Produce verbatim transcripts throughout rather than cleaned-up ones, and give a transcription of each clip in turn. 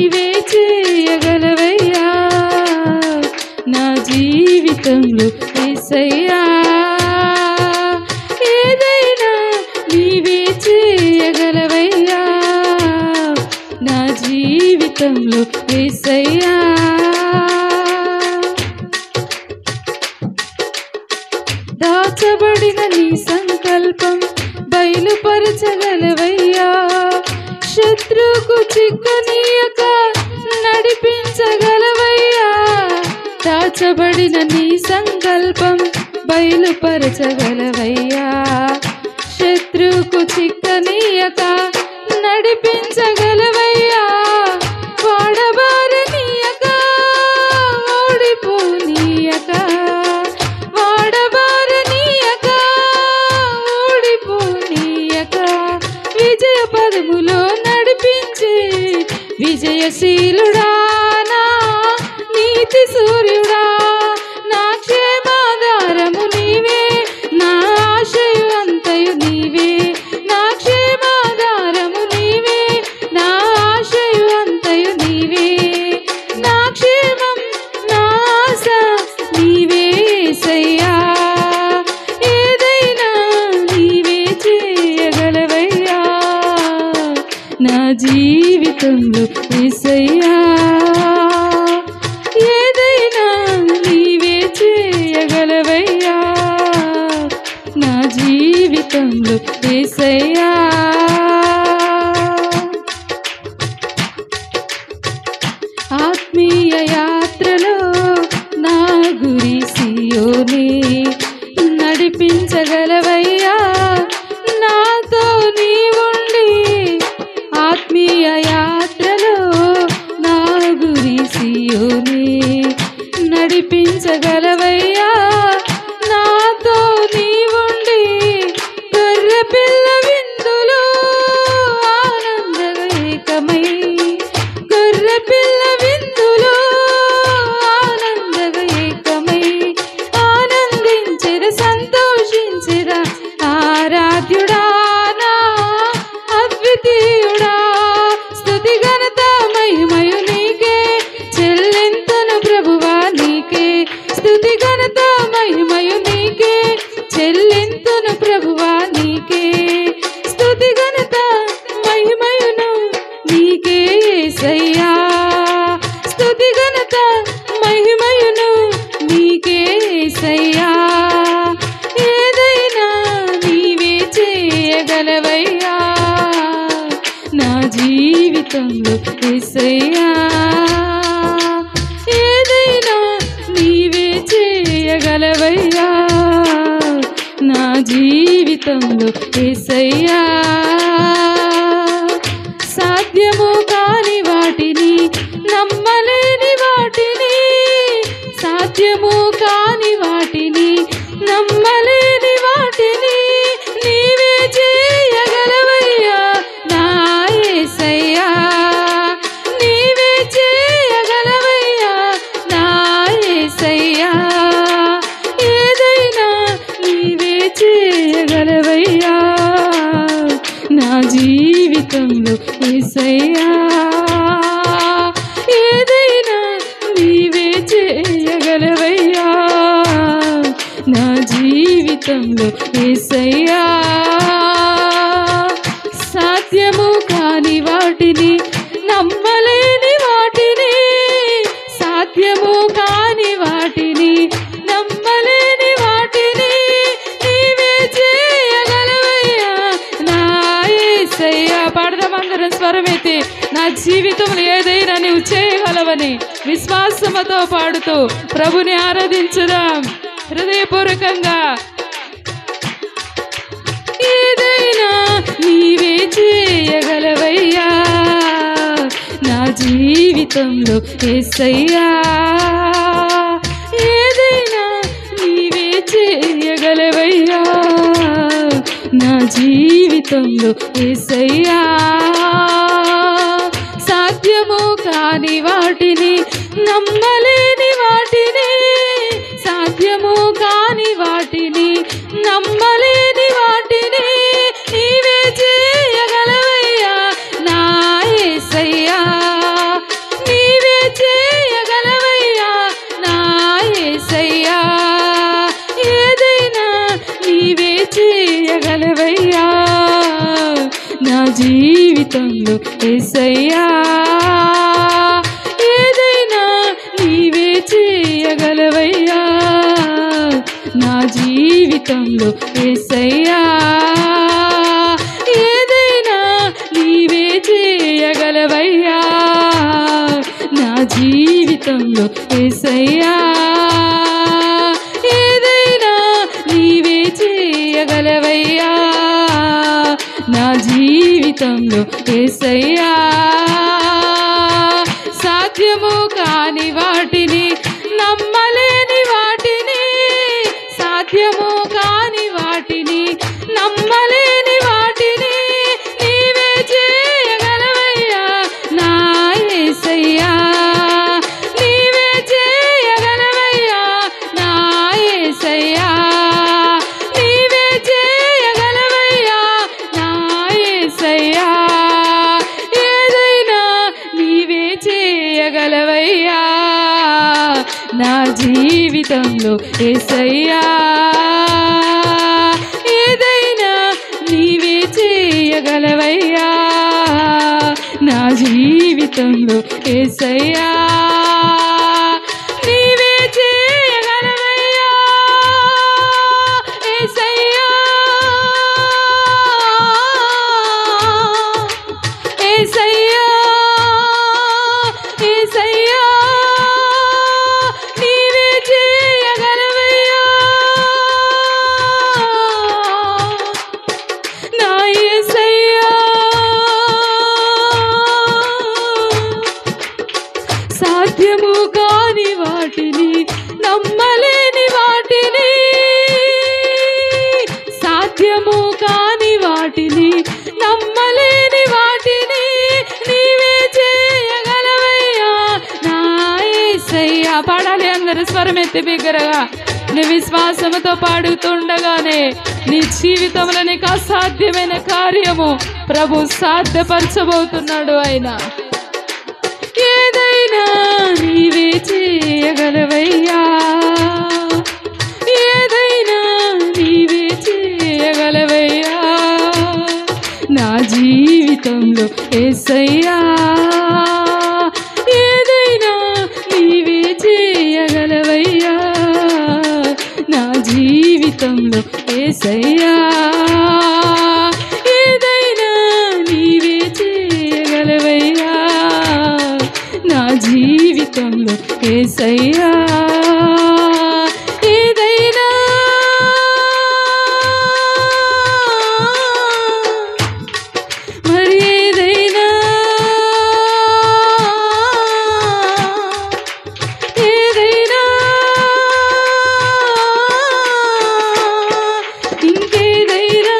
నీవే చేయగలవయ్యా నా జీవితంలో యేసయ్యా ఏదైనా నీవే చేయగలవయ్యా నా జీవితంలో యేసయ్యా దాచబడిన నీ సంకల్పం బయలుపరచగలవయ్యా శత్రువుకు చిక్కనీయక నడిపించగలవయ్యా దాచబడిన నీ సంకల్పం బయలుపరచగలవయ్యా శత్రువుకు చిక్కనీయక నడిపించగలవయ్యా వాడబారనీయక ఓడిపోనీయక వాడబారనీయక ఓడిపోనీయక విజయ పదములో నడిపించి విజయశీలుడా నా నీతి సూర్యుడా నా క్షేమాధారము నీవే నా ఆశయమంతయు నీవే నా క్షేమాధారము నీవే నా ఆశయమంతయు నీవే నా క్షేమం నా ఆశ నీవే యేసయ్యా ఏదైనా నీవే చేయగలవయ్యా నా జీవితంలో యేసయ్యా ఏదైనా నీవే చేయగలవయ్యా నా జీవితంలో యేసయ్యా ఆత్మీయ యాత్రలో నా గురి సియోనే నడిపించగలవయ్యా నాతో నీవుండి ఆత్మీయ యాత్రలో నా గురి సియోనే నడిపించగలవయ్యా నాతో నీవుండి గొర్రె పిల్ల విందులో ఆనందగా ఏకమై గొర్రె పిల్ల విందులో ఆనందగా ఏకమై ఆనందించెద సంతోషించెద ఆరాధ్యుడా నా అద్వితీయుడా స్తుతి ఘనత మహిమయు నీకే చెల్లింతును ప్రభువా నీకే స్తుతి ఘనత మహిమయు నీకే చెల్లింతును ప్రభువా నీకే స్తుతి ఘనత మహిమయును నీకే యేసయ్యా స్తుతి ఘనత మహిమయును నీకే యేసయ్యా ఏదైనా నీవే చేయగలవయ్యా నా జీవితంలో యేసయ్యా ఏదైనా నీవే చేయగలవయ్యా నా జీవితంలో యేసయ్యా సాధ్యము కాని వాటిని నమ్మలేని వాటిని సాధ్యము కాని వాటిని నమ్మలేని వాటిని నీవే చేయగలవయ్యా నా యేసయ్యా నీవే చేయగలవయ్యా నా యేసయ్యా ఏదైనా నీవే చేయగలవయ్యా నా జీవితంలో యేసయ్యా ఏదైనా నీవే చేయగలవయ్యా నా జీవితంలో యేసయ్యా సాధ్యము కాని వాటిని నమ్మలేని వాటిని సాధ్యము కాని వాటిని నమ్మలేని వాటిని నీవే చేయగలవయ్యా నా యేసయ్యా పాడదాం అందరం స్వరమెత్తి నా జీవితంలో ఏదైనా నీవు చేయగలవని విశ్వాసముతో పాడుతూ ప్రభుని ఆరాధించుదాం హృదయపూర్వకంగా ఏదైనా నీవే చేయగలవయ్యా నా జీవితంలో యేసయ్యా ఏదైనా నీవే చేయగలవయ్యా నా జీవితంలో యేసయ్యా సాధ్యము కాని వాటిని నమ్మలేని వాటిని సాధ్యము కాని వాటిని నమ్మలేని వాటిని నీవే చేయగలవయ్యా నా యేసయ్యా జీవితంలో యేసయ్యా ఏదైనా నీవే చేయగలవయ్యా నా జీవితంలో యేసయ్యా ఏదైనా నీవే చేయగలవయ్యా నా జీవితంలో యేసయ్యా ఏదైనా నీవే చేయగలవయ్యా నా జీవితంలో యేసయ్యా సాధ్యము కాని వాటిని నమ్మలేని వాటిని సాధ్యము కాని వాటిని నమ్మలేని వాటిని నీవే చేయగలవయ్యా నా యేసయ్యా నీవే చేయగలవయ్యా నా యేసయ్యా నీవే చేయగలవయ్యా నా యేసయ్యా ఏదైనా నీవే చేయగలవయ్యా నా జీవితంలో యేసయ్యా ఏదైనా నీవే చేయగలవయ్యా నా జీవితంలో యేసయ్యా నీవే చేయగలవయ్యా యేసయ్యా యేసయ్యా యేసయ్యా నీవే చేయగలవయ్యా నా యేసయ్యా సాధ్యము కాని వాటిని నమ్మలేని వాటిని సాధ్యము కాని వాటిని నమ్మలేని వాటిని నీవే చేయగలవయ్యా నా యేసయ్యా పాడాలి అందరూ స్వరం ఎత్తి బిగ్గరగా నీ విశ్వాసముతో పాడుతుండగానే నీ జీవితంలో నీకు అసాధ్యమైన కార్యము ప్రభు సాధ్యపరచబోతున్నాడు ఆయన ఏదైనా నీవే చేయగలవయ్యా ఏదైనా నీవే చేయగలవయ్యా నా జీవితంలో యేసయ్యా ఏదైనా నీవే చేయగలవయ్యా నా జీవితంలో యేసయ్యా ఏదైనా నీవే చేయగలవయ్యా నా జీవితంలో యేసయ్యా ఏదైనా మరి ఏదైనా ఏదైనా ఇంకేదైనా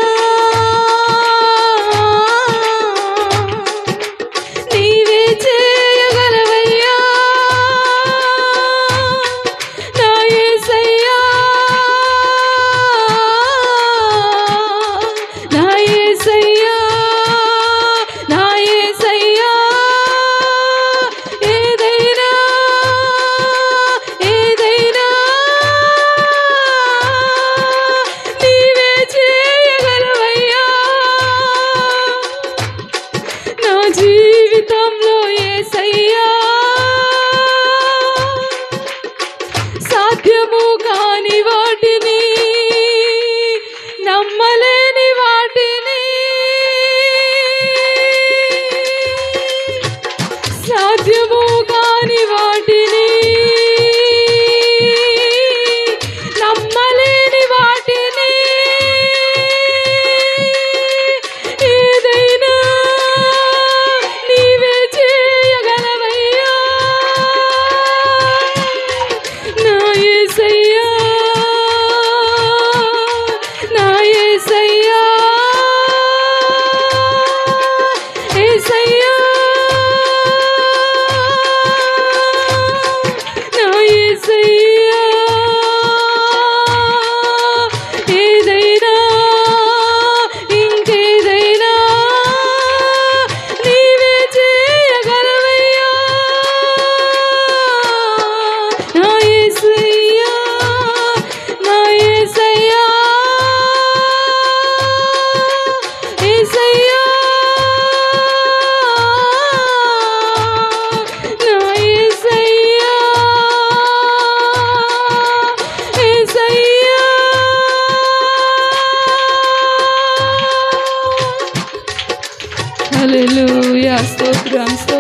నీవే చేయగలవయ్యా నా యేసయ్యా నా యేసయ్యా నా యేసయ్యా ఏదైనా ఏదైనా నీవే చేయగలవయ్యా నా జీవితంలో యేసయ్యా సాధ్యము కాని వాటిని నమ్మలేని వాటిని సాధ్యము కాని వాటిని నమ్మలేని వాటిని ఏదైనా నీవే చేయగలవయ్యా నా యేసయ్యా నా యేసయ్యా యేసయ్యా స్తోత్రం స్తోత్రం.